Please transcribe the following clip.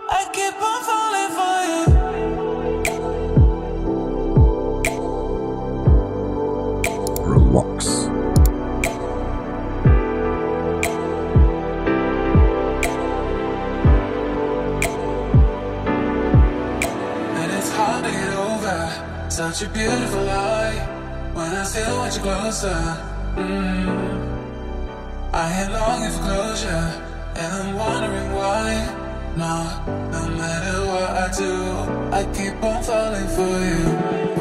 I keep on falling for you. Relax. And it's hard to get over such a beautiful lie when I still want you closer. I ain't longing for closure, and I'm wondering why. No matter what I do, I keep on falling for you.